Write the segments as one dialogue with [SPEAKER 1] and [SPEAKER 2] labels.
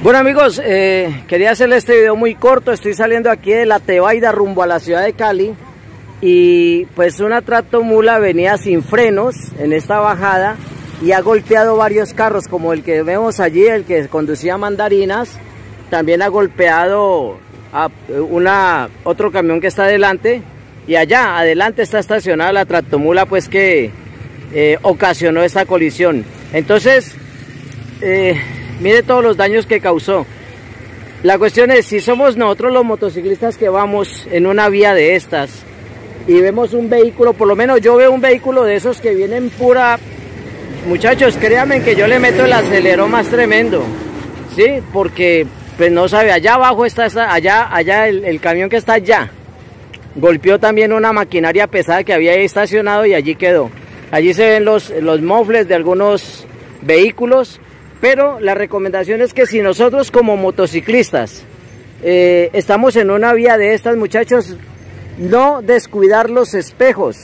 [SPEAKER 1] Bueno amigos, quería hacerle este video muy corto. Estoy saliendo aquí de la Tebaida rumbo a la ciudad de Cali y pues una tractomula venía sin frenos en esta bajada y ha golpeado varios carros, como el que vemos allí, el que conducía mandarinas. También ha golpeado a otro camión que está adelante, y allá adelante está estacionada la tractomula pues que ocasionó esta colisión. Entonces mire todos los daños que causó. La cuestión es, si somos nosotros los motociclistas que vamos en una vía de estas y vemos un vehículo, por lo menos yo veo un vehículo de esos que vienen pura, muchachos, créanme que yo le meto el acelerón más tremendo, ¿sí? Porque pues no sabe, allá abajo está allá el camión que está allá golpeó también una maquinaria pesada que había ahí estacionado y allí quedó. Allí se ven los mofles de algunos vehículos. Pero la recomendación es que si nosotros como motociclistas estamos en una vía de estas, muchachos, no descuidar los espejos,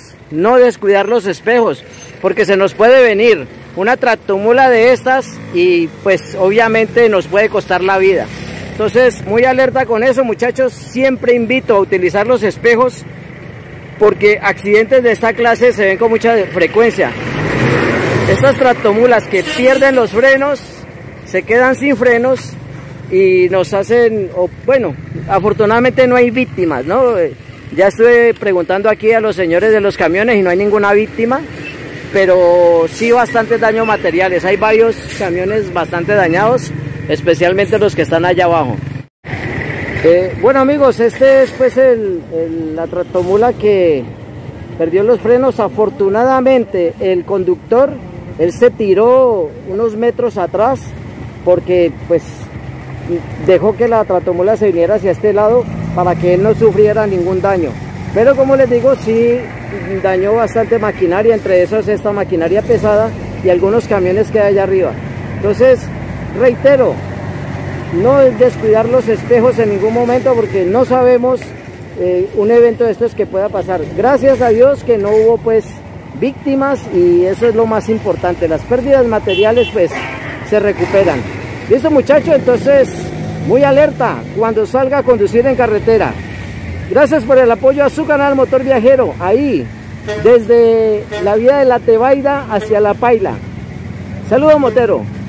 [SPEAKER 1] porque se nos puede venir una tractomula de estas y pues obviamente nos puede costar la vida. Entonces, muy alerta con eso, muchachos. Siempre invito a utilizar los espejos porque accidentes de esta clase se ven con mucha frecuencia. Estas tractomulas que pierden los frenos, se quedan sin frenos y nos hacen, bueno, afortunadamente no hay víctimas, ¿no? Ya estuve preguntando aquí a los señores de los camiones y no hay ninguna víctima, pero sí bastantes daños materiales. Hay varios camiones bastante dañados, especialmente los que están allá abajo. Bueno amigos, este es pues la tractomula que perdió los frenos. Afortunadamente el conductor, él se tiró unos metros atrás porque pues dejó que la tractomula se viniera hacia este lado para que él no sufriera ningún daño. Pero como les digo, sí dañó bastante maquinaria, entre esos esta maquinaria pesada y algunos camiones que hay allá arriba. Entonces, reitero, no descuidar los espejos en ningún momento porque no sabemos un evento de estos que pueda pasar. Gracias a Dios que no hubo pues víctimas y eso es lo más importante. Las pérdidas materiales pues se recuperan. Listo muchachos, entonces muy alerta cuando salga a conducir en carretera. Gracias por el apoyo a su canal Motor Viajero, ahí desde la vía de la Tebaida hacia La Paila. Saludos motero.